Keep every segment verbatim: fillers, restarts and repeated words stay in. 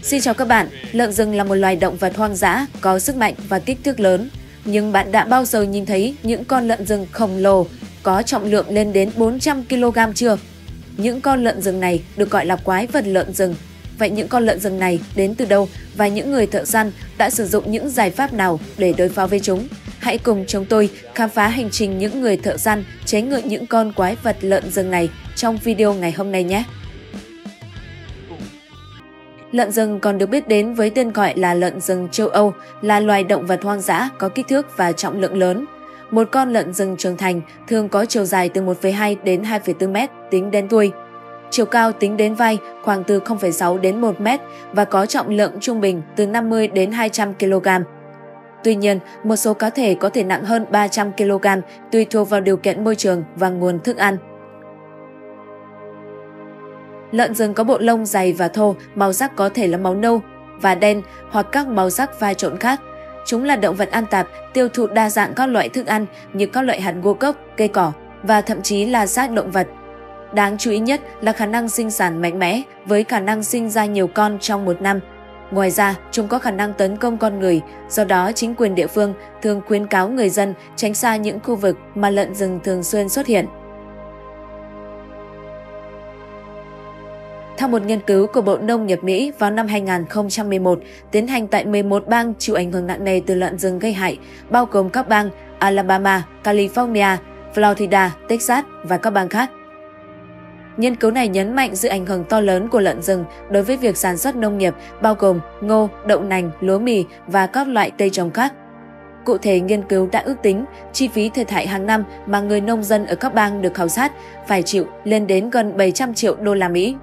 Xin chào các bạn, lợn rừng là một loài động vật hoang dã có sức mạnh và kích thước lớn. Nhưng bạn đã bao giờ nhìn thấy những con lợn rừng khổng lồ có trọng lượng lên đến bốn trăm ki lô gam chưa? Những con lợn rừng này được gọi là quái vật lợn rừng. Vậy những con lợn rừng này đến từ đâu và những người thợ săn đã sử dụng những giải pháp nào để đối phó với chúng? Hãy cùng chúng tôi khám phá hành trình những người thợ săn chế ngự những con quái vật lợn rừng này trong video ngày hôm nay nhé! Lợn rừng còn được biết đến với tên gọi là lợn rừng châu Âu, là loài động vật hoang dã có kích thước và trọng lượng lớn. Một con lợn rừng trưởng thành thường có chiều dài từ một phẩy hai đến hai phẩy bốn mét tính đến đuôi. Chiều cao tính đến vai khoảng từ không phẩy sáu đến một mét và có trọng lượng trung bình từ năm mươi đến hai trăm ki lô gam. Tuy nhiên, một số cá thể có thể nặng hơn ba trăm ki lô gam tùy thuộc vào điều kiện môi trường và nguồn thức ăn. Lợn rừng có bộ lông dày và thô, màu sắc có thể là màu nâu và đen hoặc các màu sắc pha trộn khác. Chúng là động vật ăn tạp, tiêu thụ đa dạng các loại thức ăn như các loại hạt ngũ cốc, cây cỏ và thậm chí là xác động vật. Đáng chú ý nhất là khả năng sinh sản mạnh mẽ với khả năng sinh ra nhiều con trong một năm. Ngoài ra, chúng có khả năng tấn công con người, do đó chính quyền địa phương thường khuyến cáo người dân tránh xa những khu vực mà lợn rừng thường xuyên xuất hiện. Theo một nghiên cứu của Bộ Nông nghiệp Mỹ vào năm hai nghìn không trăm mười một, tiến hành tại mười một bang chịu ảnh hưởng nặng nề từ lợn rừng gây hại, bao gồm các bang Alabama, California, Florida, Texas và các bang khác. Nghiên cứu này nhấn mạnh sự ảnh hưởng to lớn của lợn rừng đối với việc sản xuất nông nghiệp, bao gồm ngô, đậu nành, lúa mì và các loại cây trồng khác. Cụ thể, nghiên cứu đã ước tính chi phí thiệt hại hàng năm mà người nông dân ở các bang được khảo sát phải chịu lên đến gần bảy trăm triệu đô la Mỹ.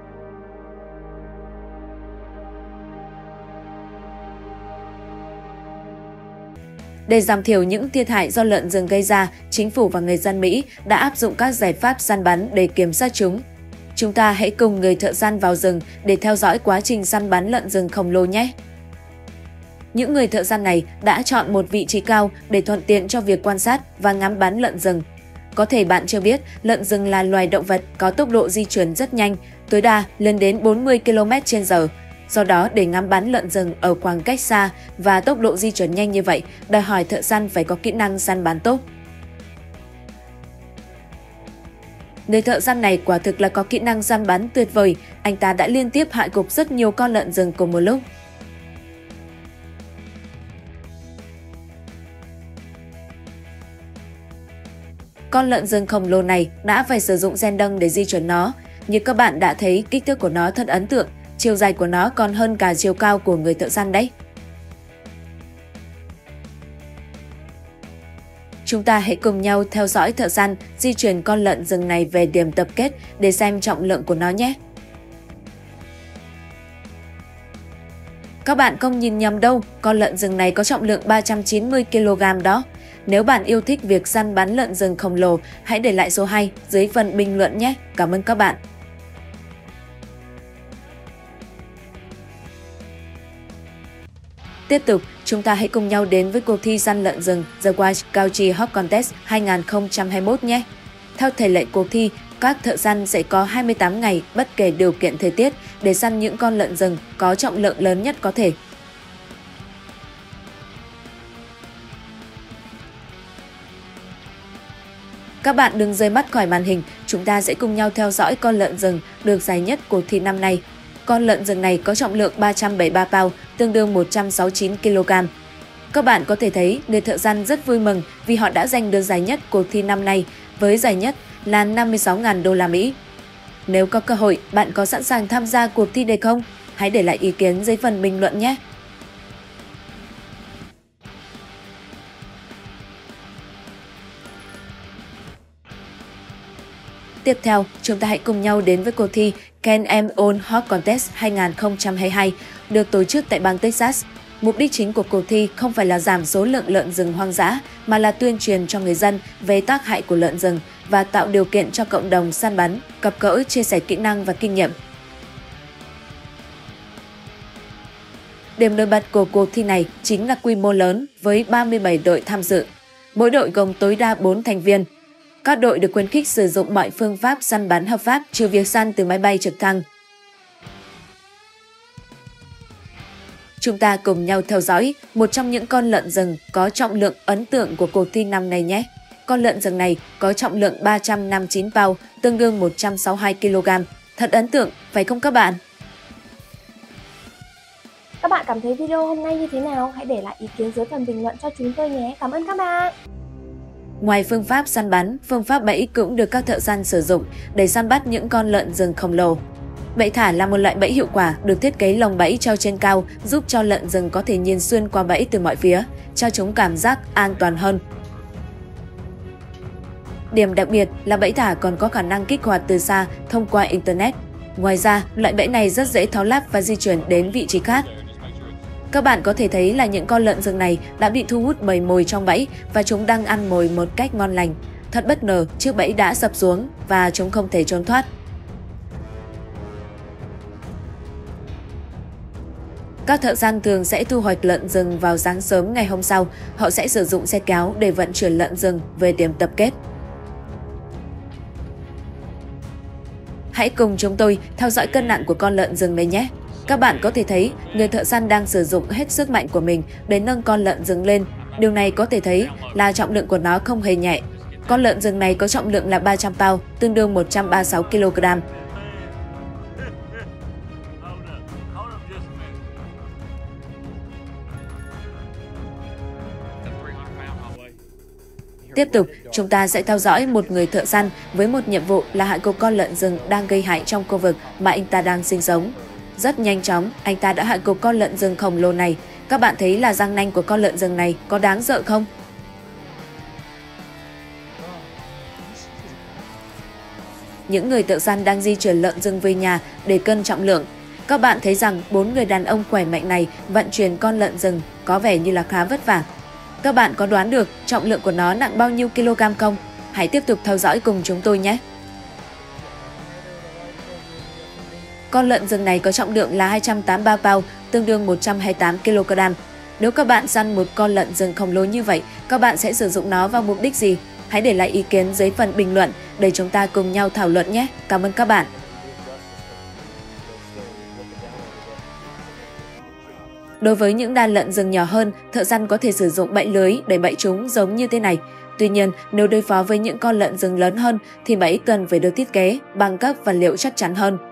Để giảm thiểu những thiệt hại do lợn rừng gây ra, chính phủ và người dân Mỹ đã áp dụng các giải pháp săn bắn để kiểm soát chúng. Chúng ta hãy cùng người thợ săn vào rừng để theo dõi quá trình săn bắn lợn rừng khổng lồ nhé! Những người thợ săn này đã chọn một vị trí cao để thuận tiện cho việc quan sát và ngắm bắn lợn rừng. Có thể bạn chưa biết, lợn rừng là loài động vật có tốc độ di chuyển rất nhanh, tối đa lên đến bốn mươi ki lô mét trên giờ. Do đó, để ngắm bắn lợn rừng ở khoảng cách xa và tốc độ di chuyển nhanh như vậy, đòi hỏi thợ săn phải có kỹ năng săn bắn tốt. Người thợ săn này quả thực là có kỹ năng săn bắn tuyệt vời, anh ta đã liên tiếp hạ gục rất nhiều con lợn rừng cùng một lúc. Con lợn rừng khổng lồ này đã phải sử dụng gen đâng để di chuyển nó. Như các bạn đã thấy, kích thước của nó thật ấn tượng. Chiều dài của nó còn hơn cả chiều cao của người thợ săn đấy. Chúng ta hãy cùng nhau theo dõi thợ săn di chuyển con lợn rừng này về điểm tập kết để xem trọng lượng của nó nhé. Các bạn không nhìn nhầm đâu, con lợn rừng này có trọng lượng ba trăm chín mươi ki lô gam đó. Nếu bạn yêu thích việc săn bắn lợn rừng khổng lồ, hãy để lại số hai dưới phần bình luận nhé. Cảm ơn các bạn. Tiếp tục, chúng ta hãy cùng nhau đến với cuộc thi săn lợn rừng The Wild Country Hog Contest hai nghìn không trăm hai mươi mốt nhé! Theo thể lệ cuộc thi, các thợ săn sẽ có hai mươi tám ngày bất kể điều kiện thời tiết để săn những con lợn rừng có trọng lượng lớn nhất có thể. Các bạn đừng rời mắt khỏi màn hình, chúng ta sẽ cùng nhau theo dõi con lợn rừng được giải nhất cuộc thi năm nay. Con lợn rừng này có trọng lượng ba trăm bảy mươi ba pound, tương đương một trăm sáu mươi chín ki lô gam. Các bạn có thể thấy người thợ săn rất vui mừng vì họ đã giành được giải nhất cuộc thi năm nay, với giải nhất là năm mươi sáu nghìn đô la Mỹ. Nếu có cơ hội, bạn có sẵn sàng tham gia cuộc thi này không? Hãy để lại ý kiến dưới phần bình luận nhé! Tiếp theo, chúng ta hãy cùng nhau đến với cuộc thi Can Em Own Hog Contest hai nghìn không trăm hai mươi hai được tổ chức tại bang Texas. Mục đích chính của cuộc thi không phải là giảm số lượng lợn rừng hoang dã, mà là tuyên truyền cho người dân về tác hại của lợn rừng và tạo điều kiện cho cộng đồng săn bắn, gặp gỡ, chia sẻ kỹ năng và kinh nghiệm. Điểm nổi bật của cuộc thi này chính là quy mô lớn với ba mươi bảy đội tham dự. Mỗi đội gồm tối đa bốn thành viên. Các đội được khuyến khích sử dụng mọi phương pháp săn bắn hợp pháp trừ việc săn từ máy bay trực thăng. Chúng ta cùng nhau theo dõi một trong những con lợn rừng có trọng lượng ấn tượng của cuộc thi năm nay nhé. Con lợn rừng này có trọng lượng ba trăm năm mươi chín pound, tương đương một trăm sáu mươi hai ki lô gam. Thật ấn tượng, phải không các bạn? Các bạn cảm thấy video hôm nay như thế nào? Hãy để lại ý kiến dưới phần bình luận cho chúng tôi nhé. Cảm ơn các bạn! Ngoài phương pháp săn bắn, phương pháp bẫy cũng được các thợ săn sử dụng để săn bắt những con lợn rừng khổng lồ. Bẫy thả là một loại bẫy hiệu quả được thiết kế lồng bẫy treo trên cao, giúp cho lợn rừng có thể nhìn xuyên qua bẫy từ mọi phía, cho chúng cảm giác an toàn hơn. Điểm đặc biệt là bẫy thả còn có khả năng kích hoạt từ xa thông qua Internet. Ngoài ra, loại bẫy này rất dễ tháo lắp và di chuyển đến vị trí khác. Các bạn có thể thấy là những con lợn rừng này đã bị thu hút bởi mồi trong bẫy và chúng đang ăn mồi một cách ngon lành. Thật bất ngờ, chiếc bẫy đã sập xuống và chúng không thể trốn thoát. Các thợ săn thường sẽ thu hoạch lợn rừng vào sáng sớm ngày hôm sau. Họ sẽ sử dụng xe kéo để vận chuyển lợn rừng về điểm tập kết. Hãy cùng chúng tôi theo dõi cân nặng của con lợn rừng này nhé. Các bạn có thể thấy người thợ săn đang sử dụng hết sức mạnh của mình để nâng con lợn rừng lên. Điều này có thể thấy là trọng lượng của nó không hề nhẹ. Con lợn rừng này có trọng lượng là ba trăm pound, tương đương một trăm ba mươi sáu ki lô gam. Tiếp tục, chúng ta sẽ theo dõi một người thợ săn với một nhiệm vụ là hạ gục con lợn rừng đang gây hại trong khu vực mà anh ta đang sinh sống. Rất nhanh chóng, anh ta đã hạ gục con lợn rừng khổng lồ này. Các bạn thấy là răng nanh của con lợn rừng này có đáng sợ không? Những người thợ săn đang di chuyển lợn rừng về nhà để cân trọng lượng. Các bạn thấy rằng bốn người đàn ông khỏe mạnh này vận chuyển con lợn rừng có vẻ như là khá vất vả. Các bạn có đoán được trọng lượng của nó nặng bao nhiêu kg không? Hãy tiếp tục theo dõi cùng chúng tôi nhé! Con lợn rừng này có trọng lượng là hai trăm tám mươi ba pound, tương đương một trăm hai mươi tám ki lô gam. Nếu các bạn săn một con lợn rừng khổng lồ như vậy, các bạn sẽ sử dụng nó vào mục đích gì? Hãy để lại ý kiến dưới phần bình luận để chúng ta cùng nhau thảo luận nhé! Cảm ơn các bạn! Đối với những đàn lợn rừng nhỏ hơn, thợ săn có thể sử dụng bẫy lưới để bẫy chúng giống như thế này. Tuy nhiên, nếu đối phó với những con lợn rừng lớn hơn thì bẫy cần phải được thiết kế bằng các vật liệu chắc chắn hơn.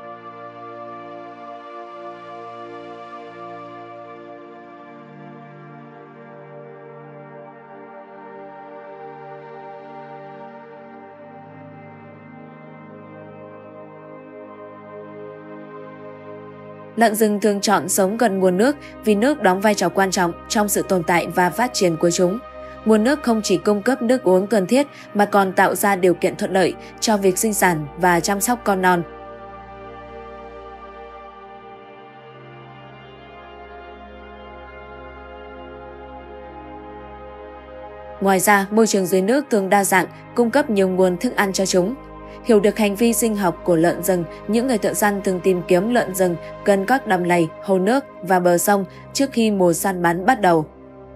Lợn rừng thường chọn sống gần nguồn nước vì nước đóng vai trò quan trọng trong sự tồn tại và phát triển của chúng. Nguồn nước không chỉ cung cấp nước uống cần thiết mà còn tạo ra điều kiện thuận lợi cho việc sinh sản và chăm sóc con non. Ngoài ra, môi trường dưới nước thường đa dạng, cung cấp nhiều nguồn thức ăn cho chúng. Hiểu được hành vi sinh học của lợn rừng, những người thợ săn thường tìm kiếm lợn rừng gần các đầm lầy, hồ nước và bờ sông trước khi mùa săn bắn bắt đầu.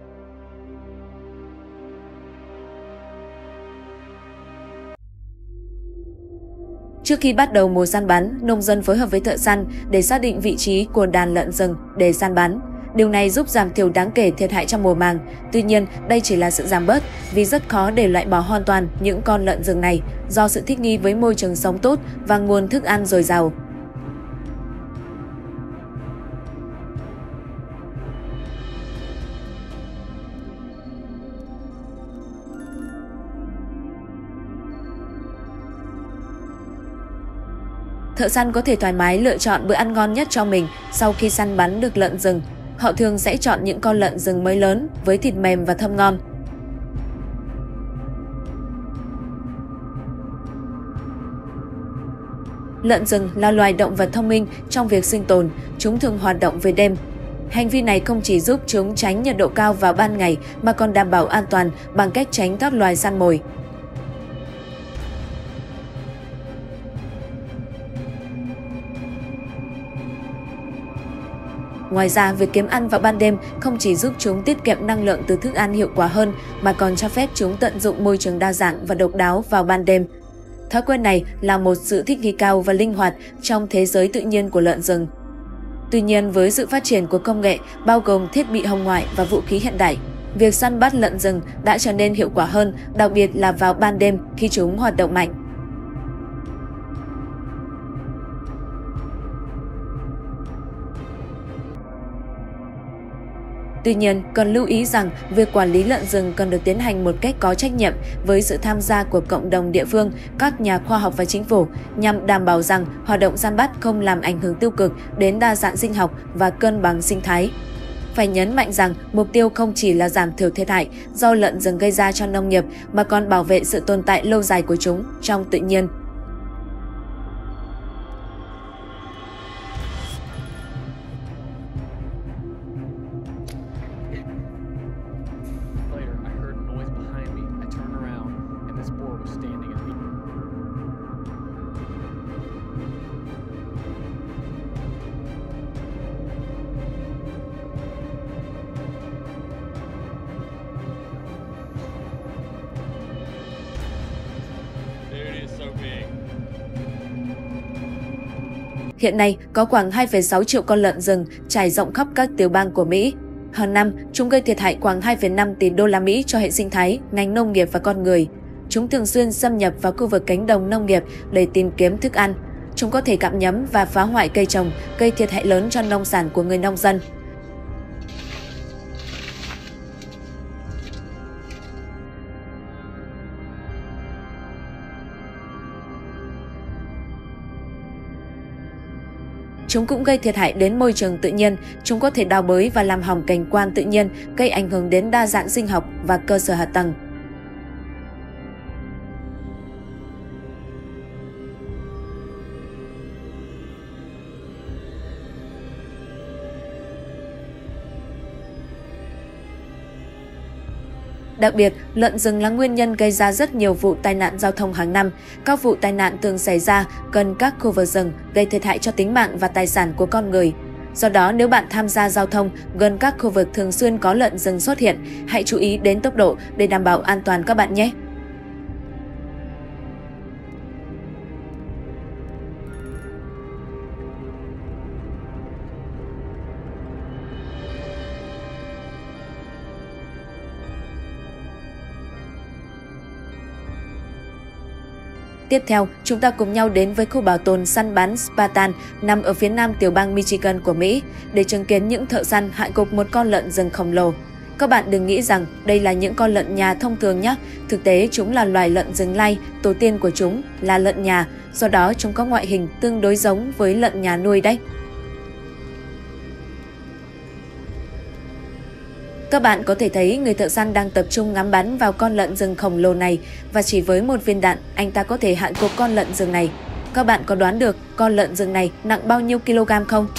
Trước khi bắt đầu mùa săn bắn, nông dân phối hợp với thợ săn để xác định vị trí của đàn lợn rừng để săn bắn. Điều này giúp giảm thiểu đáng kể thiệt hại trong mùa màng. Tuy nhiên, đây chỉ là sự giảm bớt vì rất khó để loại bỏ hoàn toàn những con lợn rừng này do sự thích nghi với môi trường sống tốt và nguồn thức ăn dồi dào. Thợ săn có thể thoải mái lựa chọn bữa ăn ngon nhất cho mình sau khi săn bắn được lợn rừng. Họ thường sẽ chọn những con lợn rừng mới lớn với thịt mềm và thơm ngon. Lợn rừng là loài động vật thông minh trong việc sinh tồn, chúng thường hoạt động về đêm. Hành vi này không chỉ giúp chúng tránh nhiệt độ cao vào ban ngày mà còn đảm bảo an toàn bằng cách tránh các loài săn mồi. Ngoài ra, việc kiếm ăn vào ban đêm không chỉ giúp chúng tiết kiệm năng lượng từ thức ăn hiệu quả hơn mà còn cho phép chúng tận dụng môi trường đa dạng và độc đáo vào ban đêm. Thói quen này là một sự thích nghi cao và linh hoạt trong thế giới tự nhiên của lợn rừng. Tuy nhiên, với sự phát triển của công nghệ bao gồm thiết bị hồng ngoại và vũ khí hiện đại, việc săn bắt lợn rừng đã trở nên hiệu quả hơn, đặc biệt là vào ban đêm khi chúng hoạt động mạnh. Tuy nhiên, cần lưu ý rằng việc quản lý lợn rừng cần được tiến hành một cách có trách nhiệm với sự tham gia của cộng đồng địa phương, các nhà khoa học và chính phủ nhằm đảm bảo rằng hoạt động săn bắt không làm ảnh hưởng tiêu cực đến đa dạng sinh học và cân bằng sinh thái. Phải nhấn mạnh rằng mục tiêu không chỉ là giảm thiểu thiệt hại do lợn rừng gây ra cho nông nghiệp mà còn bảo vệ sự tồn tại lâu dài của chúng trong tự nhiên. Hiện nay, có khoảng hai phẩy sáu triệu con lợn rừng trải rộng khắp các tiểu bang của Mỹ. Hàng năm, chúng gây thiệt hại khoảng hai phẩy năm tỷ đô la Mỹ cho hệ sinh thái, ngành nông nghiệp và con người. Chúng thường xuyên xâm nhập vào khu vực cánh đồng nông nghiệp để tìm kiếm thức ăn. Chúng có thể gặm nhấm và phá hoại cây trồng, gây thiệt hại lớn cho nông sản của người nông dân. Chúng cũng gây thiệt hại đến môi trường tự nhiên, chúng có thể đào bới và làm hỏng cảnh quan tự nhiên, gây ảnh hưởng đến đa dạng sinh học và cơ sở hạ tầng. Đặc biệt, lợn rừng là nguyên nhân gây ra rất nhiều vụ tai nạn giao thông hàng năm. Các vụ tai nạn thường xảy ra gần các khu vực rừng, gây thiệt hại cho tính mạng và tài sản của con người. Do đó, nếu bạn tham gia giao thông gần các khu vực thường xuyên có lợn rừng xuất hiện, hãy chú ý đến tốc độ để đảm bảo an toàn các bạn nhé! Tiếp theo, chúng ta cùng nhau đến với khu bảo tồn săn bắn Spartan nằm ở phía nam tiểu bang Michigan của Mỹ để chứng kiến những thợ săn hại gục một con lợn rừng khổng lồ. Các bạn đừng nghĩ rằng đây là những con lợn nhà thông thường nhé. Thực tế, chúng là loài lợn rừng lai, tổ tiên của chúng là lợn nhà, do đó chúng có ngoại hình tương đối giống với lợn nhà nuôi đấy. Các bạn có thể thấy người thợ săn đang tập trung ngắm bắn vào con lợn rừng khổng lồ này và chỉ với một viên đạn, anh ta có thể hạ gục con lợn rừng này. Các bạn có đoán được con lợn rừng này nặng bao nhiêu kg không?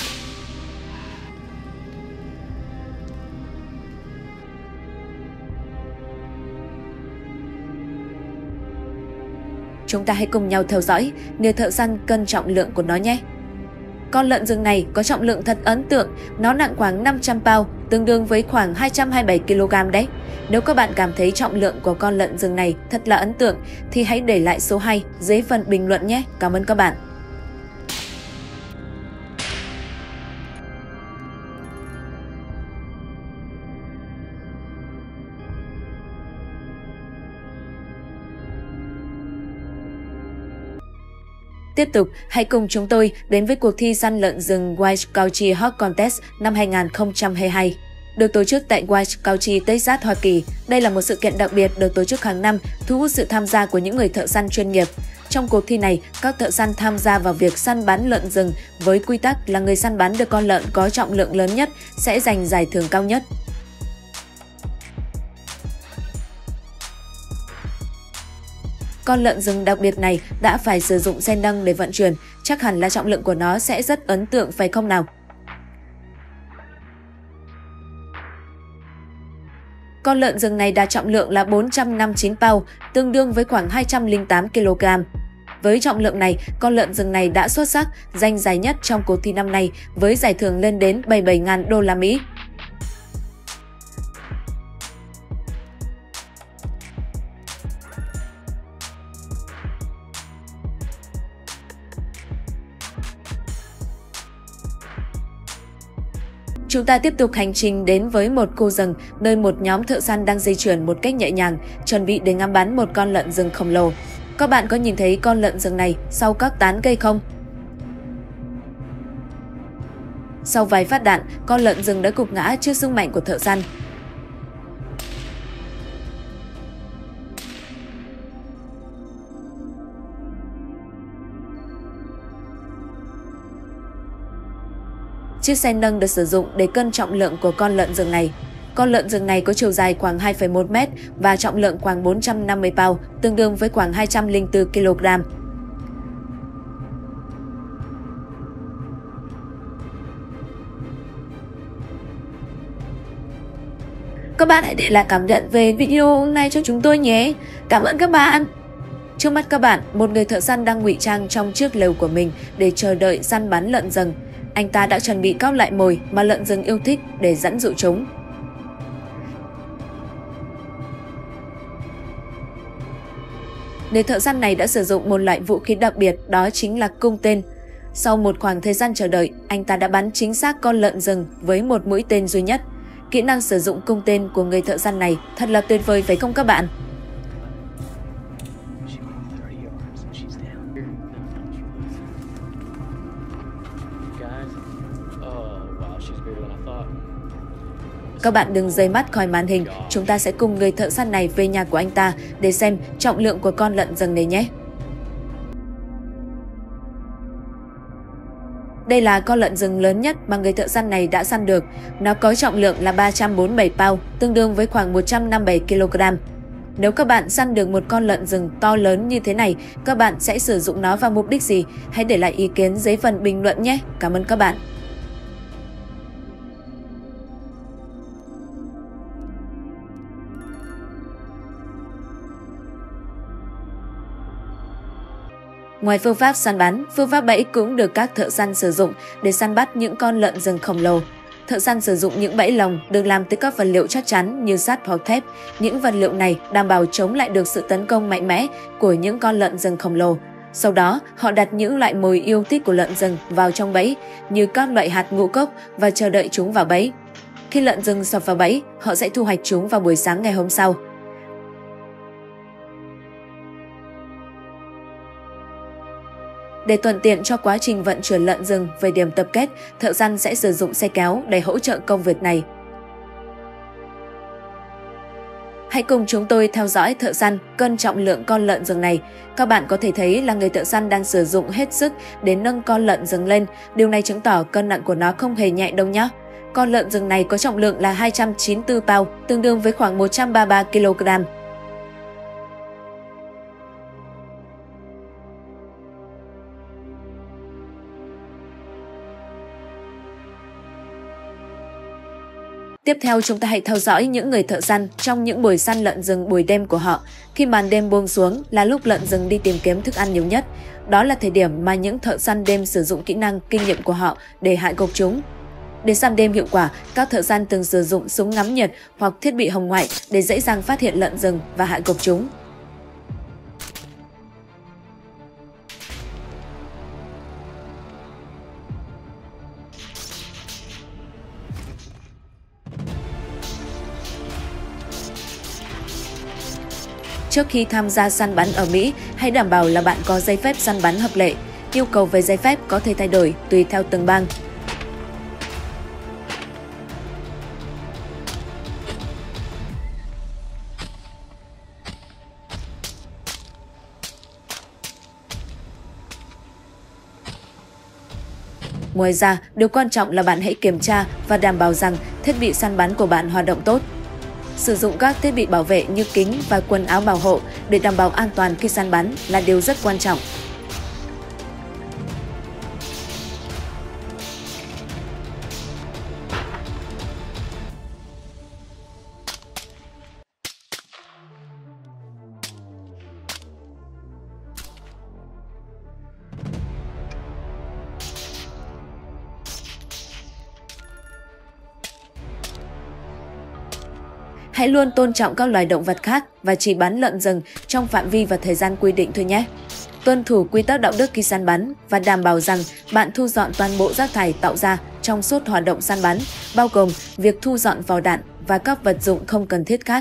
Chúng ta hãy cùng nhau theo dõi, người thợ săn cân trọng lượng của nó nhé. Con lợn rừng này có trọng lượng thật ấn tượng, nó nặng khoảng năm trăm pound, tương đương với khoảng hai trăm hai mươi bảy ki lô gam đấy. Nếu các bạn cảm thấy trọng lượng của con lợn rừng này thật là ấn tượng, thì hãy để lại số hai dưới phần bình luận nhé. Cảm ơn các bạn. Tiếp tục, hãy cùng chúng tôi đến với cuộc thi săn lợn rừng Wild Country Hog Contest năm hai nghìn không trăm hai mươi hai. Được tổ chức tại Wild Country, Texas, Hoa Kỳ. Đây là một sự kiện đặc biệt được tổ chức hàng năm, thu hút sự tham gia của những người thợ săn chuyên nghiệp. Trong cuộc thi này, các thợ săn tham gia vào việc săn bắn lợn rừng với quy tắc là người săn bắn được con lợn có trọng lượng lớn nhất sẽ giành giải thưởng cao nhất. Con lợn rừng đặc biệt này đã phải sử dụng xe nâng để vận chuyển, chắc hẳn là trọng lượng của nó sẽ rất ấn tượng phải không nào? Con lợn rừng này đạt trọng lượng là bốn trăm năm mươi chín pound, tương đương với khoảng hai trăm lẻ tám ki lô gam. Với trọng lượng này, con lợn rừng này đã xuất sắc, giành giải nhất trong cuộc thi năm nay với giải thưởng lên đến bảy mươi bảy nghìn đô la Mỹ. Chúng ta tiếp tục hành trình đến với một khu rừng nơi một nhóm thợ săn đang di chuyển một cách nhẹ nhàng, chuẩn bị để ngắm bắn một con lợn rừng khổng lồ. Các bạn có nhìn thấy con lợn rừng này sau các tán cây không? Sau vài phát đạn, con lợn rừng đã gục ngã trước sức mạnh của thợ săn. Chiếc xe nâng được sử dụng để cân trọng lượng của con lợn rừng này. Con lợn rừng này có chiều dài khoảng hai phẩy một mét và trọng lượng khoảng bốn trăm năm mươi pound, tương đương với khoảng hai trăm lẻ bốn ki lô gam. Các bạn hãy để lại cảm nhận về video hôm nay cho chúng tôi nhé. Cảm ơn các bạn. Trước mắt các bạn, một người thợ săn đang ngụy trang trong chiếc lều của mình để chờ đợi săn bắn lợn rừng. Anh ta đã chuẩn bị các loại mồi mà lợn rừng yêu thích để dẫn dụ chúng. Người thợ săn này đã sử dụng một loại vũ khí đặc biệt, đó chính là cung tên. Sau một khoảng thời gian chờ đợi, anh ta đã bắn chính xác con lợn rừng với một mũi tên duy nhất. Kỹ năng sử dụng cung tên của người thợ săn này thật là tuyệt vời phải không các bạn? Các bạn đừng rời mắt khỏi màn hình, chúng ta sẽ cùng người thợ săn này về nhà của anh ta để xem trọng lượng của con lợn rừng này nhé. Đây là con lợn rừng lớn nhất mà người thợ săn này đã săn được. Nó có trọng lượng là ba trăm bốn mươi bảy pound, tương đương với khoảng một trăm năm mươi bảy ki lô gam. Nếu các bạn săn được một con lợn rừng to lớn như thế này, các bạn sẽ sử dụng nó vào mục đích gì? Hãy để lại ý kiến dưới phần bình luận nhé. Cảm ơn các bạn. Ngoài phương pháp săn bắn, phương pháp bẫy cũng được các thợ săn sử dụng để săn bắt những con lợn rừng khổng lồ. Thợ săn sử dụng những bẫy lồng được làm từ các vật liệu chắc chắn như sắt hoặc thép. Những vật liệu này đảm bảo chống lại được sự tấn công mạnh mẽ của những con lợn rừng khổng lồ. Sau đó, họ đặt những loại mồi yêu thích của lợn rừng vào trong bẫy, như các loại hạt ngũ cốc, và chờ đợi chúng vào bẫy. Khi lợn rừng sập vào bẫy, họ sẽ thu hoạch chúng vào buổi sáng ngày hôm sau. Để thuận tiện cho quá trình vận chuyển lợn rừng về điểm tập kết, thợ săn sẽ sử dụng xe kéo để hỗ trợ công việc này. Hãy cùng chúng tôi theo dõi thợ săn cân trọng lượng con lợn rừng này. Các bạn có thể thấy là người thợ săn đang sử dụng hết sức để nâng con lợn rừng lên. Điều này chứng tỏ cân nặng của nó không hề nhẹ đâu nhé. Con lợn rừng này có trọng lượng là hai trăm chín mươi tư pound, tương đương với khoảng một trăm ba mươi ba ki lô gam. Tiếp theo, chúng ta hãy theo dõi những người thợ săn trong những buổi săn lợn rừng buổi đêm của họ. Khi màn đêm buông xuống là lúc lợn rừng đi tìm kiếm thức ăn nhiều nhất. Đó là thời điểm mà những thợ săn đêm sử dụng kỹ năng kinh nghiệm của họ để hại gục chúng. Để săn đêm hiệu quả, các thợ săn thường sử dụng súng ngắm nhiệt hoặc thiết bị hồng ngoại để dễ dàng phát hiện lợn rừng và hại gục chúng. Trước khi tham gia săn bắn ở Mỹ, hãy đảm bảo là bạn có giấy phép săn bắn hợp lệ. Yêu cầu về giấy phép có thể thay đổi tùy theo từng bang. Ngoài ra, điều quan trọng là bạn hãy kiểm tra và đảm bảo rằng thiết bị săn bắn của bạn hoạt động tốt. Sử dụng các thiết bị bảo vệ như kính và quần áo bảo hộ để đảm bảo an toàn khi săn bắn là điều rất quan trọng. Hãy luôn tôn trọng các loài động vật khác và chỉ bắn lợn rừng trong phạm vi và thời gian quy định thôi nhé. Tuân thủ quy tắc đạo đức khi săn bắn và đảm bảo rằng bạn thu dọn toàn bộ rác thải tạo ra trong suốt hoạt động săn bắn, bao gồm việc thu dọn vỏ đạn và các vật dụng không cần thiết khác.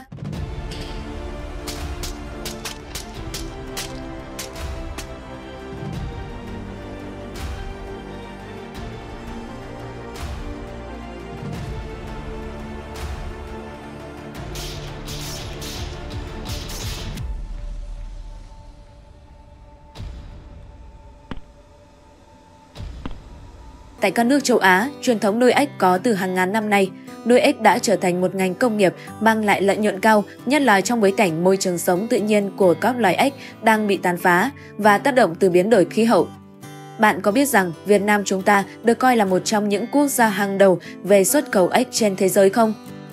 Tại các nước châu Á, truyền thống nuôi ếch có từ hàng ngàn năm nay. Nuôi ếch đã trở thành một ngành công nghiệp mang lại lợi nhuận cao, nhất là trong bối cảnh môi trường sống tự nhiên của các loài ếch đang bị tàn phá và tác động từ biến đổi khí hậu. Bạn có biết rằng Việt Nam chúng ta được coi là một trong những quốc gia hàng đầu về xuất khẩu ếch trên thế giới không?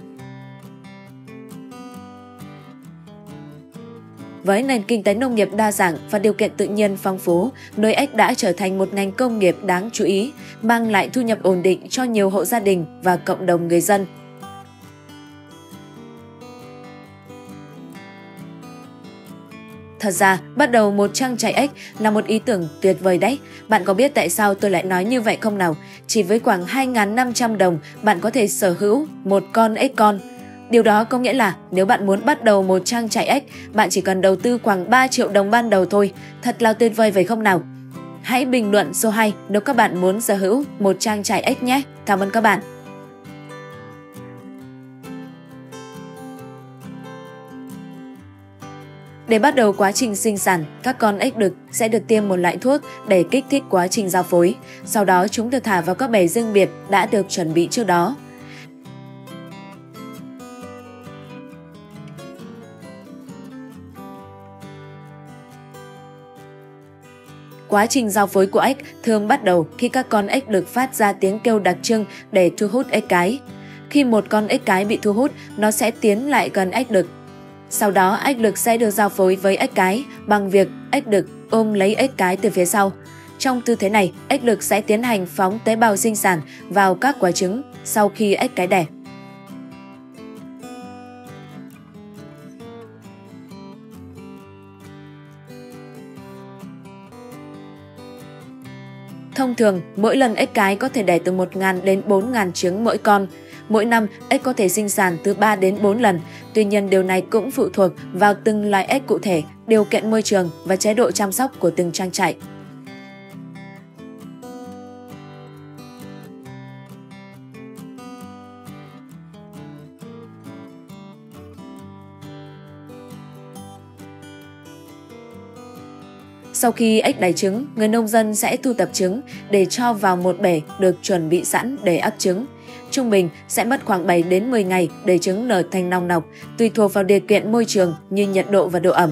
Với nền kinh tế nông nghiệp đa dạng và điều kiện tự nhiên phong phú, nuôi ếch đã trở thành một ngành công nghiệp đáng chú ý, mang lại thu nhập ổn định cho nhiều hộ gia đình và cộng đồng người dân. Thật ra, bắt đầu một trang trại ếch là một ý tưởng tuyệt vời đấy. Bạn có biết tại sao tôi lại nói như vậy không nào? Chỉ với khoảng hai nghìn năm trăm đồng, bạn có thể sở hữu một con ếch con. Điều đó có nghĩa là nếu bạn muốn bắt đầu một trang trại ếch, bạn chỉ cần đầu tư khoảng ba triệu đồng ban đầu thôi. Thật là tuyệt vời phải không nào? Hãy bình luận số hai nếu các bạn muốn sở hữu một trang trại ếch nhé. Cảm ơn các bạn. Để bắt đầu quá trình sinh sản, các con ếch đực sẽ được tiêm một loại thuốc để kích thích quá trình giao phối. Sau đó chúng được thả vào các bể riêng biệt đã được chuẩn bị trước đó. Quá trình giao phối của ếch thường bắt đầu khi các con ếch đực phát ra tiếng kêu đặc trưng để thu hút ếch cái. Khi một con ếch cái bị thu hút, nó sẽ tiến lại gần ếch đực. Sau đó, ếch đực sẽ được giao phối với ếch cái bằng việc ếch đực ôm lấy ếch cái từ phía sau. Trong tư thế này, ếch đực sẽ tiến hành phóng tế bào sinh sản vào các quả trứng sau khi ếch cái đẻ. Thông thường, mỗi lần ếch cái có thể đẻ từ một nghìn đến bốn nghìn trứng mỗi con. Mỗi năm, ếch có thể sinh sản từ ba đến bốn lần. Tuy nhiên, điều này cũng phụ thuộc vào từng loài ếch cụ thể, điều kiện môi trường và chế độ chăm sóc của từng trang trại. Sau khi ếch đẻ trứng, người nông dân sẽ thu thập trứng để cho vào một bể được chuẩn bị sẵn để ấp trứng. Trung bình sẽ mất khoảng bảy đến mười ngày để trứng nở thành nòng nọc, tùy thuộc vào điều kiện môi trường như nhiệt độ và độ ẩm.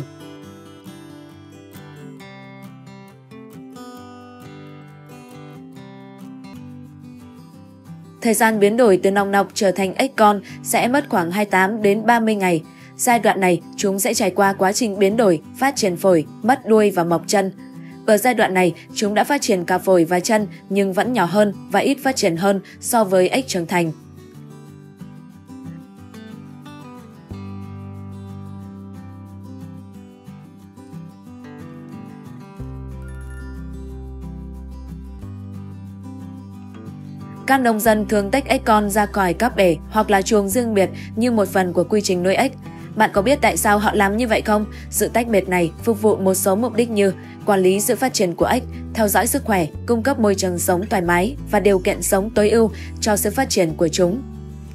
Thời gian biến đổi từ nòng nọc trở thành ếch con sẽ mất khoảng hai mươi tám đến ba mươi ngày. Giai đoạn này, chúng sẽ trải qua quá trình biến đổi, phát triển phổi, mất đuôi và mọc chân. Ở giai đoạn này, chúng đã phát triển cả phổi và chân nhưng vẫn nhỏ hơn và ít phát triển hơn so với ếch trưởng thành. Các nông dân thường tách ếch con ra khỏi các bể hoặc là chuồng riêng biệt như một phần của quy trình nuôi ếch. Bạn có biết tại sao họ làm như vậy không? Sự tách biệt này phục vụ một số mục đích như quản lý sự phát triển của ếch, theo dõi sức khỏe, cung cấp môi trường sống thoải mái và điều kiện sống tối ưu cho sự phát triển của chúng.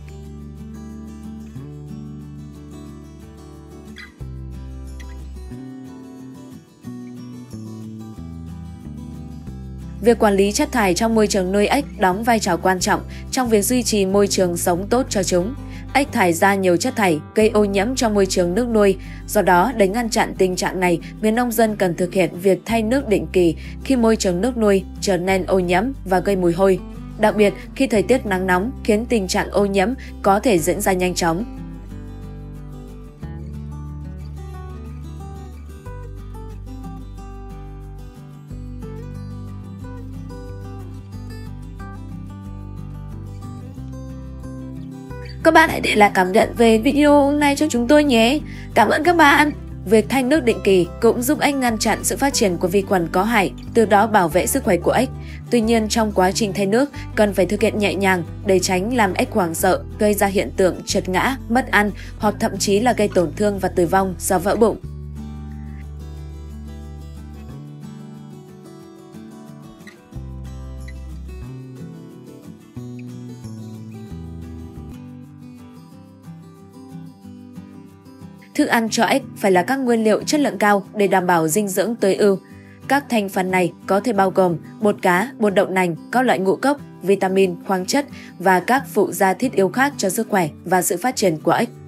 Việc quản lý chất thải trong môi trường nuôi ếch đóng vai trò quan trọng trong việc duy trì môi trường sống tốt cho chúng. Ếch thải ra nhiều chất thải gây ô nhiễm cho môi trường nước nuôi. Do đó, để ngăn chặn tình trạng này, người nông dân cần thực hiện việc thay nước định kỳ khi môi trường nước nuôi trở nên ô nhiễm và gây mùi hôi. Đặc biệt, khi thời tiết nắng nóng khiến tình trạng ô nhiễm có thể diễn ra nhanh chóng. Các bạn hãy để lại cảm nhận về video hôm nay cho chúng tôi nhé. Cảm ơn các bạn. Việc thay nước định kỳ cũng giúp ếch ngăn chặn sự phát triển của vi khuẩn có hại, từ đó bảo vệ sức khỏe của ếch. Tuy nhiên, trong quá trình thay nước, cần phải thực hiện nhẹ nhàng để tránh làm ếch hoảng sợ, gây ra hiện tượng trượt ngã, mất ăn hoặc thậm chí là gây tổn thương và tử vong do vỡ bụng. Thức ăn cho ếch phải là các nguyên liệu chất lượng cao để đảm bảo dinh dưỡng tối ưu. Các thành phần này có thể bao gồm bột cá, bột đậu nành, các loại ngũ cốc, vitamin, khoáng chất và các phụ gia thiết yếu khác cho sức khỏe và sự phát triển của ếch.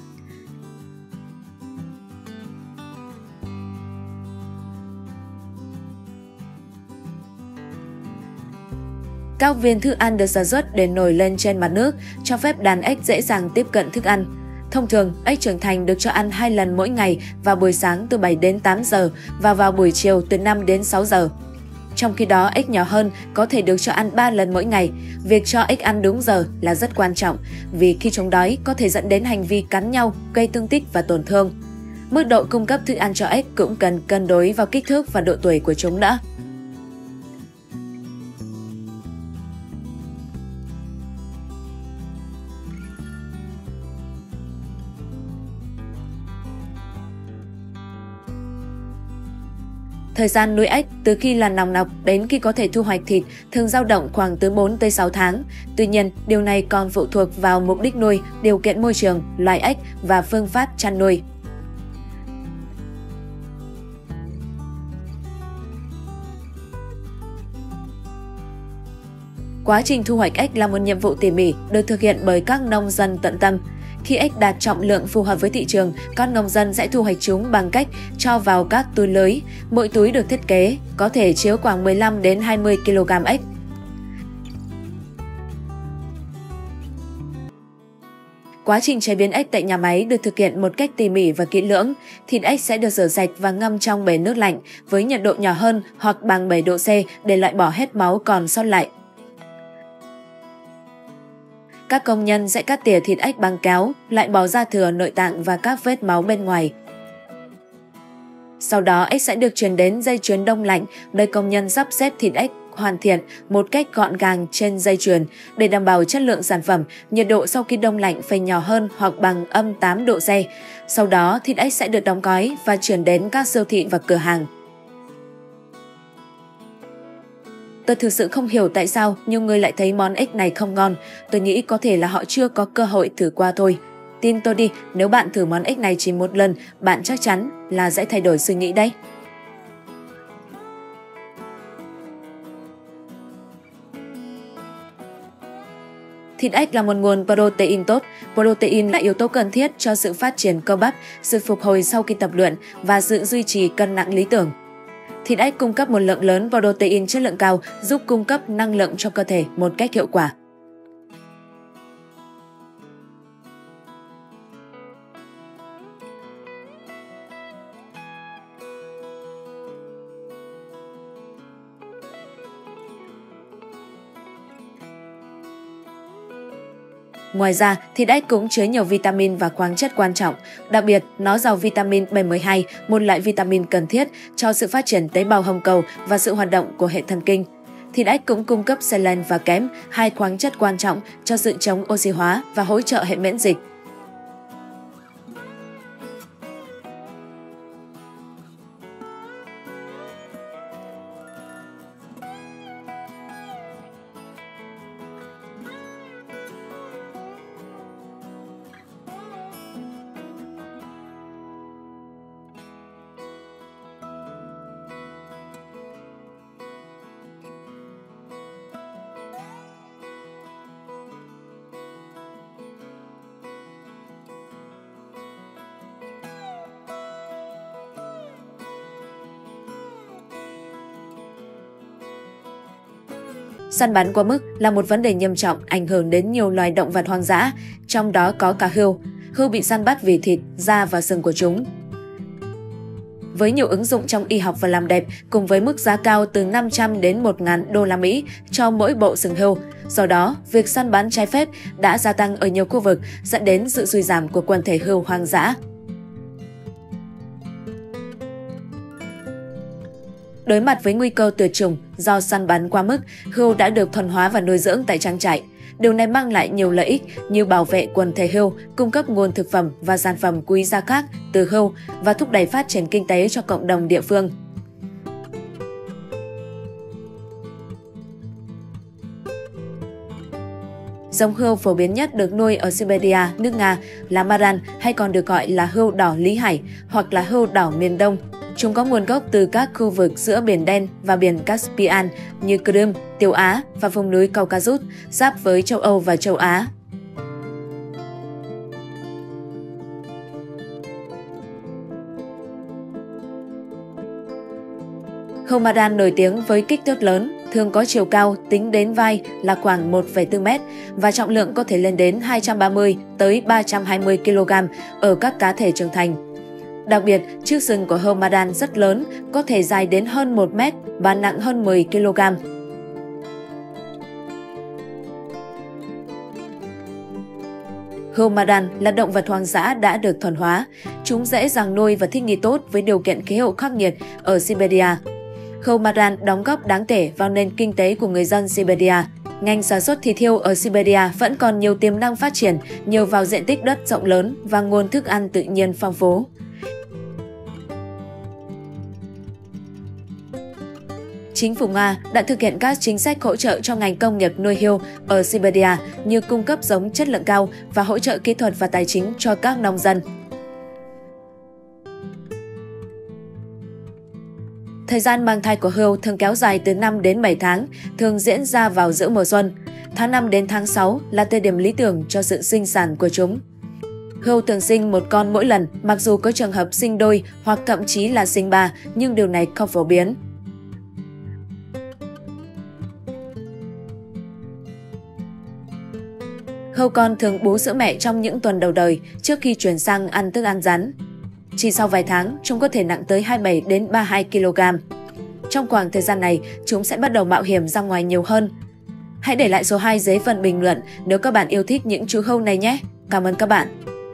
Các viên thức ăn được sản xuất để nổi lên trên mặt nước, cho phép đàn ếch dễ dàng tiếp cận thức ăn. Thông thường, ếch trưởng thành được cho ăn hai lần mỗi ngày vào buổi sáng từ bảy đến tám giờ và vào buổi chiều từ năm đến sáu giờ. Trong khi đó, ếch nhỏ hơn có thể được cho ăn ba lần mỗi ngày. Việc cho ếch ăn đúng giờ là rất quan trọng vì khi chúng đói có thể dẫn đến hành vi cắn nhau, gây thương tích và tổn thương. Mức độ cung cấp thức ăn cho ếch cũng cần cân đối vào kích thước và độ tuổi của chúng nữa. Thời gian nuôi ếch từ khi là nòng nọc đến khi có thể thu hoạch thịt thường dao động khoảng từ bốn tới sáu tháng. Tuy nhiên, điều này còn phụ thuộc vào mục đích nuôi, điều kiện môi trường, loài ếch và phương pháp chăn nuôi. Quá trình thu hoạch ếch là một nhiệm vụ tỉ mỉ được thực hiện bởi các nông dân tận tâm. Khi ếch đạt trọng lượng phù hợp với thị trường, các nông dân sẽ thu hoạch chúng bằng cách cho vào các túi lưới. Mỗi túi được thiết kế có thể chứa khoảng mười lăm đến hai mươi ki lô gam ếch. Quá trình chế biến ếch tại nhà máy được thực hiện một cách tỉ mỉ và kỹ lưỡng. Thịt ếch sẽ được rửa sạch và ngâm trong bể nước lạnh với nhiệt độ nhỏ hơn hoặc bằng bảy độ C để loại bỏ hết máu còn sót lại. Các công nhân sẽ cắt tỉa thịt ếch bằng kéo, loại bỏ da thừa, nội tạng và các vết máu bên ngoài. Sau đó, ếch sẽ được chuyển đến dây chuyền đông lạnh, nơi công nhân sắp xếp thịt ếch hoàn thiện một cách gọn gàng trên dây chuyền. Để đảm bảo chất lượng sản phẩm, nhiệt độ sau khi đông lạnh phải nhỏ hơn hoặc bằng âm tám độ C. Sau đó, thịt ếch sẽ được đóng gói và chuyển đến các siêu thị và cửa hàng. Tôi thực sự không hiểu tại sao nhiều người lại thấy món ếch này không ngon. Tôi nghĩ có thể là họ chưa có cơ hội thử qua thôi. Tin tôi đi, nếu bạn thử món ếch này chỉ một lần, bạn chắc chắn là sẽ thay đổi suy nghĩ đấy. Thịt ếch là một nguồn protein tốt. Protein là yếu tố cần thiết cho sự phát triển cơ bắp, sự phục hồi sau khi tập luyện và sự duy trì cân nặng lý tưởng. Thịt ếch cung cấp một lượng lớn protein chất lượng cao, giúp cung cấp năng lượng cho cơ thể một cách hiệu quả. Ngoài ra, thịt ếch cũng chứa nhiều vitamin và khoáng chất quan trọng. Đặc biệt, nó giàu vitamin B mười hai, một loại vitamin cần thiết cho sự phát triển tế bào hồng cầu và sự hoạt động của hệ thần kinh. Thịt ếch cũng cung cấp selen và kẽm, hai khoáng chất quan trọng cho sự chống oxy hóa và hỗ trợ hệ miễn dịch. Săn bắn quá mức là một vấn đề nghiêm trọng ảnh hưởng đến nhiều loài động vật hoang dã, trong đó có cả hươu. Hươu bị săn bắt vì thịt, da và sừng của chúng. Với nhiều ứng dụng trong y học và làm đẹp, cùng với mức giá cao từ năm trăm đến một nghìn đô la Mỹ cho mỗi bộ sừng hươu. Do đó, việc săn bắn trái phép đã gia tăng ở nhiều khu vực, dẫn đến sự suy giảm của quần thể hươu hoang dã. Đối mặt với nguy cơ tuyệt chủng do săn bắn quá mức, hươu đã được thuần hóa và nuôi dưỡng tại trang trại. Điều này mang lại nhiều lợi ích như bảo vệ quần thể hươu, cung cấp nguồn thực phẩm và sản phẩm quý giá khác từ hươu và thúc đẩy phát triển kinh tế cho cộng đồng địa phương. Giống hươu phổ biến nhất được nuôi ở Siberia, nước Nga là Maran, hay còn được gọi là hươu đỏ Lý Hải hoặc là hươu đỏ miền Đông. Chúng có nguồn gốc từ các khu vực giữa Biển Đen và Biển Caspian như Crimea, Tiểu Á và vùng núi Caucasus, giáp với châu Âu và châu Á. Hươu Maran nổi tiếng với kích thước lớn, thường có chiều cao tính đến vai là khoảng một phẩy bốn mét và trọng lượng có thể lên đến hai trăm ba mươi tới ba trăm hai mươi ki lô gam ở các cá thể trưởng thành. Đặc biệt, chiếc sừng của hươu Maran rất lớn, có thể dài đến hơn một mét và nặng hơn mười ki lô gam. Hươu Maran là động vật hoang dã đã được thuần hóa. Chúng dễ dàng nuôi và thích nghi tốt với điều kiện khí hậu khắc nghiệt ở Siberia. Hươu Maran đóng góp đáng kể vào nền kinh tế của người dân Siberia. Ngành sản xuất thịt hươu ở Siberia vẫn còn nhiều tiềm năng phát triển nhờ vào diện tích đất rộng lớn và nguồn thức ăn tự nhiên phong phú. Chính phủ Nga đã thực hiện các chính sách hỗ trợ cho ngành công nghiệp nuôi hươu ở Siberia như cung cấp giống chất lượng cao và hỗ trợ kỹ thuật và tài chính cho các nông dân. Thời gian mang thai của hươu thường kéo dài từ năm đến bảy tháng, thường diễn ra vào giữa mùa xuân. Tháng năm đến tháng sáu là thời điểm lý tưởng cho sự sinh sản của chúng. Hươu thường sinh một con mỗi lần, mặc dù có trường hợp sinh đôi hoặc thậm chí là sinh ba, nhưng điều này không phổ biến. Hươu con thường bú sữa mẹ trong những tuần đầu đời trước khi chuyển sang ăn thức ăn rắn. Chỉ sau vài tháng, chúng có thể nặng tới hai mươi bảy đến ba mươi hai ki lô gam. Trong khoảng thời gian này, chúng sẽ bắt đầu mạo hiểm ra ngoài nhiều hơn. Hãy để lại số hai dưới phần bình luận nếu các bạn yêu thích những chú hươu này nhé. Cảm ơn các bạn.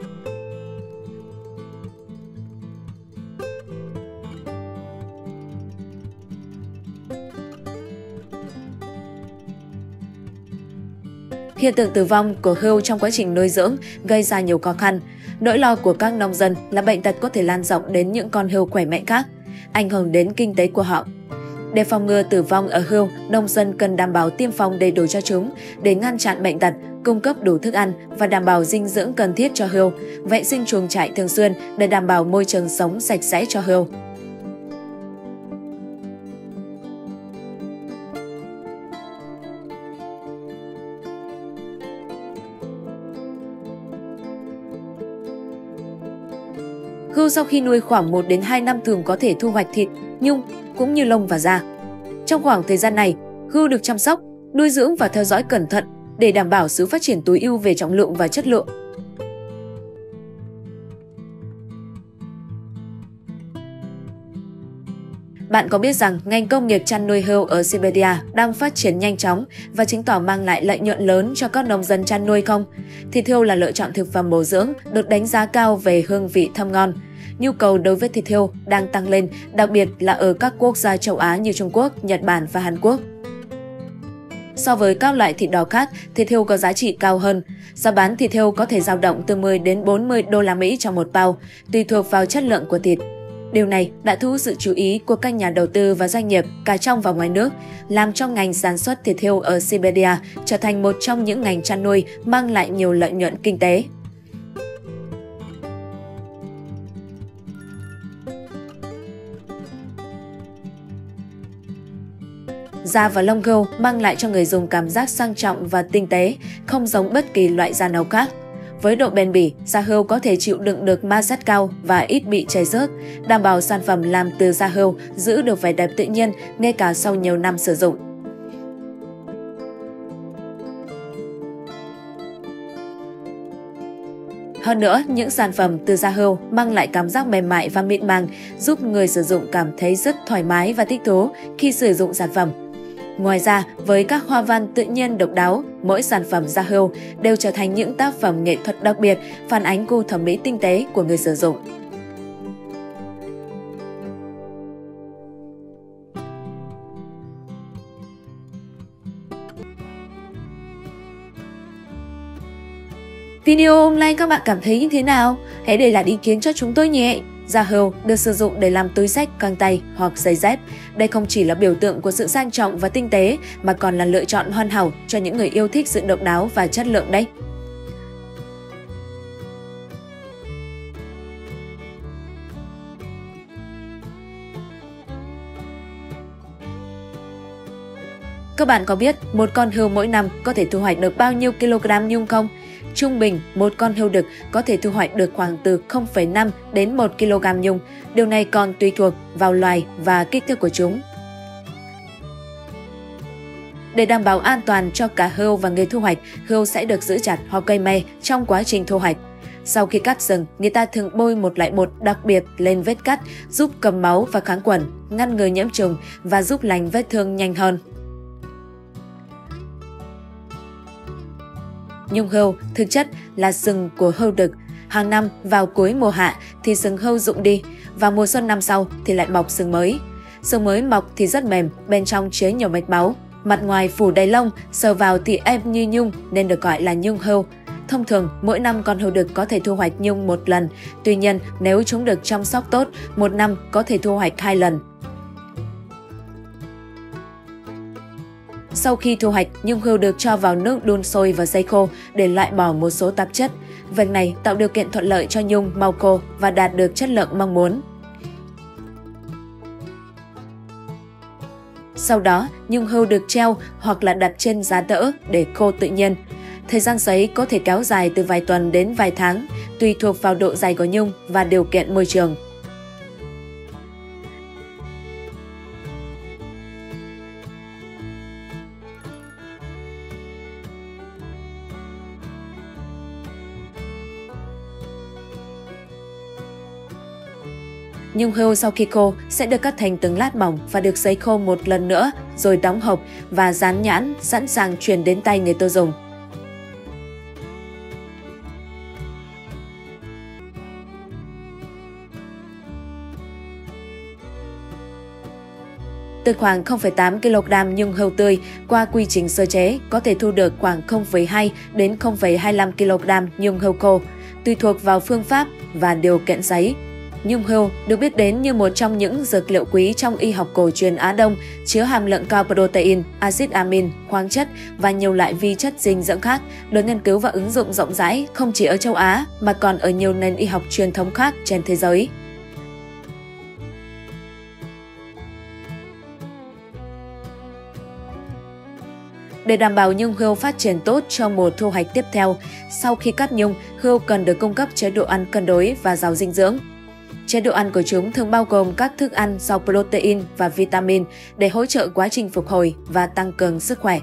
Hiện tượng tử vong của hươu trong quá trình nuôi dưỡng gây ra nhiều khó khăn. Nỗi lo của các nông dân là bệnh tật có thể lan rộng đến những con hươu khỏe mạnh khác, ảnh hưởng đến kinh tế của họ. Để phòng ngừa tử vong ở hươu, nông dân cần đảm bảo tiêm phòng đầy đủ cho chúng để ngăn chặn bệnh tật, cung cấp đủ thức ăn và đảm bảo dinh dưỡng cần thiết cho hươu, vệ sinh chuồng trại thường xuyên để đảm bảo môi trường sống sạch sẽ cho hươu. Hươu sau khi nuôi khoảng một đến hai năm thường có thể thu hoạch thịt, nhung cũng như lông và da. Trong khoảng thời gian này, hươu được chăm sóc, nuôi dưỡng và theo dõi cẩn thận để đảm bảo sự phát triển tối ưu về trọng lượng và chất lượng. Bạn có biết rằng ngành công nghiệp chăn nuôi hươu ở Siberia đang phát triển nhanh chóng và chứng tỏ mang lại lợi nhuận lớn cho các nông dân chăn nuôi không? Thịt hươu là lựa chọn thực phẩm bổ dưỡng được đánh giá cao về hương vị thơm ngon. Nhu cầu đối với thịt hươu đang tăng lên, đặc biệt là ở các quốc gia châu Á như Trung Quốc, Nhật Bản và Hàn Quốc. So với các loại thịt đỏ khác, thịt hươu có giá trị cao hơn. Giá bán thịt hươu có thể dao động từ mười đến bốn mươi đô la Mỹ cho một bao, tùy thuộc vào chất lượng của thịt. Điều này đã thu hút sự chú ý của các nhà đầu tư và doanh nghiệp cả trong và ngoài nước, làm cho ngành sản xuất thịt hươu ở Siberia trở thành một trong những ngành chăn nuôi mang lại nhiều lợi nhuận kinh tế. Da và lông hươu mang lại cho người dùng cảm giác sang trọng và tinh tế, không giống bất kỳ loại da nào khác. Với độ bền bỉ, da hươu có thể chịu đựng được ma sát cao và ít bị chảy xước, đảm bảo sản phẩm làm từ da hươu giữ được vẻ đẹp tự nhiên ngay cả sau nhiều năm sử dụng. Hơn nữa, những sản phẩm từ da hươu mang lại cảm giác mềm mại và mịn màng, giúp người sử dụng cảm thấy rất thoải mái và thích thú khi sử dụng sản phẩm. Ngoài ra, với các hoa văn tự nhiên độc đáo, mỗi sản phẩm da hươu đều trở thành những tác phẩm nghệ thuật đặc biệt, phản ánh gu thẩm mỹ tinh tế của người sử dụng. Video hôm nay các bạn cảm thấy như thế nào? Hãy để lại ý kiến cho chúng tôi nhé! Da hươu được sử dụng để làm túi xách, găng tay hoặc giày dép. Đây không chỉ là biểu tượng của sự sang trọng và tinh tế mà còn là lựa chọn hoàn hảo cho những người yêu thích sự độc đáo và chất lượng đấy. Các bạn có biết một con hươu mỗi năm có thể thu hoạch được bao nhiêu kg nhung không? Trung bình, một con hươu đực có thể thu hoạch được khoảng từ không phẩy năm đến một ki lô gam nhung. Điều này còn tùy thuộc vào loài và kích thước của chúng. Để đảm bảo an toàn cho cả hươu và người thu hoạch, hươu sẽ được giữ chặt hoặc cây me trong quá trình thu hoạch. Sau khi cắt sừng, người ta thường bôi một loại bột đặc biệt lên vết cắt, giúp cầm máu và kháng khuẩn, ngăn ngừa nhiễm trùng và giúp lành vết thương nhanh hơn. Nhung hươu thực chất là sừng của hươu đực. Hàng năm vào cuối mùa hạ thì sừng hươu rụng đi, và mùa xuân năm sau thì lại mọc sừng mới. Sừng mới mọc thì rất mềm, bên trong chứa nhiều mạch máu. Mặt ngoài phủ đầy lông, sờ vào thì êm như nhung nên được gọi là nhung hươu. Thông thường, mỗi năm con hươu đực có thể thu hoạch nhung một lần. Tuy nhiên, nếu chúng được chăm sóc tốt, một năm có thể thu hoạch hai lần. Sau khi thu hoạch, nhung hươu được cho vào nước đun sôi và sấy khô để loại bỏ một số tạp chất. Việc này tạo điều kiện thuận lợi cho nhung mau khô và đạt được chất lượng mong muốn. Sau đó, nhung hươu được treo hoặc là đặt trên giá đỡ để khô tự nhiên. Thời gian sấy có thể kéo dài từ vài tuần đến vài tháng, tùy thuộc vào độ dày của nhung và điều kiện môi trường. Nhung hươu sau khi khô sẽ được cắt thành từng lát mỏng và được sấy khô một lần nữa rồi đóng hộp và dán nhãn sẵn sàng chuyển đến tay người tiêu dùng. Từ khoảng không phẩy tám ki lô gam nhung hươu tươi qua quy trình sơ chế có thể thu được khoảng không phẩy hai đến không phẩy hai mươi lăm ki lô gam nhung hươu khô, tùy thuộc vào phương pháp và điều kiện sấy. Nhung hươu được biết đến như một trong những dược liệu quý trong y học cổ truyền Á Đông, chứa hàm lượng cao protein, axit amin, khoáng chất và nhiều loại vi chất dinh dưỡng khác, được nghiên cứu và ứng dụng rộng rãi không chỉ ở châu Á mà còn ở nhiều nền y học truyền thống khác trên thế giới. Để đảm bảo nhung hươu phát triển tốt cho mùa thu hoạch tiếp theo, sau khi cắt nhung, hươu cần được cung cấp chế độ ăn cân đối và giàu dinh dưỡng. Chế độ ăn của chúng thường bao gồm các thức ăn giàu protein và vitamin để hỗ trợ quá trình phục hồi và tăng cường sức khỏe.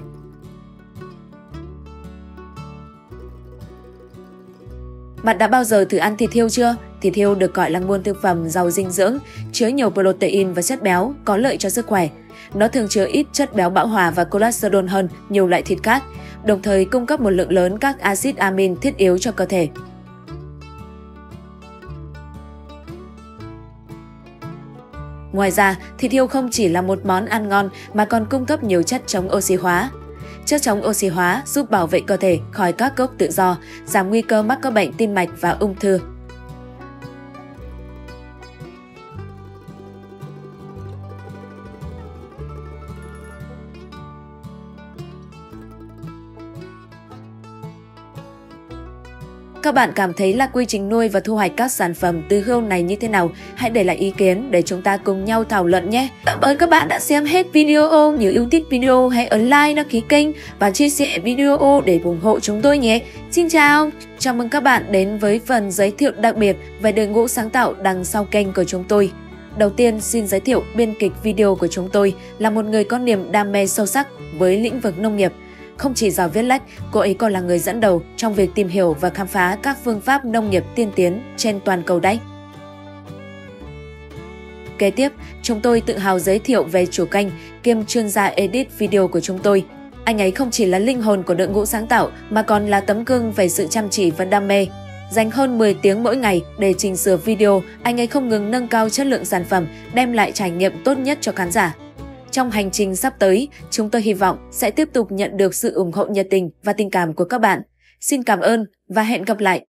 Bạn đã bao giờ thử ăn thịt hươu chưa? Thịt hươu được gọi là nguồn thực phẩm giàu dinh dưỡng, chứa nhiều protein và chất béo có lợi cho sức khỏe. Nó thường chứa ít chất béo bão hòa và cholesterol hơn nhiều loại thịt khác, đồng thời cung cấp một lượng lớn các axit amin thiết yếu cho cơ thể. Ngoài ra, thịt hươu không chỉ là một món ăn ngon mà còn cung cấp nhiều chất chống oxy hóa. Chất chống oxy hóa giúp bảo vệ cơ thể khỏi các gốc tự do, giảm nguy cơ mắc các bệnh tim mạch và ung thư. Các bạn cảm thấy là quy trình nuôi và thu hoạch các sản phẩm từ hươu này như thế nào? Hãy để lại ý kiến để chúng ta cùng nhau thảo luận nhé! Cảm ơn các bạn đã xem hết video. Nếu yêu thích video hãy ấn like, đăng ký kênh và chia sẻ video để ủng hộ chúng tôi nhé! Xin chào! Chào mừng các bạn đến với phần giới thiệu đặc biệt về đội ngũ sáng tạo đằng sau kênh của chúng tôi. Đầu tiên, xin giới thiệu biên kịch video của chúng tôi là một người có niềm đam mê sâu sắc với lĩnh vực nông nghiệp. Không chỉ giỏi viết lách, cô ấy còn là người dẫn đầu trong việc tìm hiểu và khám phá các phương pháp nông nghiệp tiên tiến trên toàn cầu đấy. Kế tiếp, chúng tôi tự hào giới thiệu về chủ kênh kiêm chuyên gia edit video của chúng tôi. Anh ấy không chỉ là linh hồn của đội ngũ sáng tạo mà còn là tấm gương về sự chăm chỉ và đam mê. Dành hơn mười tiếng mỗi ngày để chỉnh sửa video, anh ấy không ngừng nâng cao chất lượng sản phẩm, đem lại trải nghiệm tốt nhất cho khán giả. Trong hành trình sắp tới, chúng tôi hy vọng sẽ tiếp tục nhận được sự ủng hộ nhiệt tình và tình cảm của các bạn. Xin cảm ơn và hẹn gặp lại!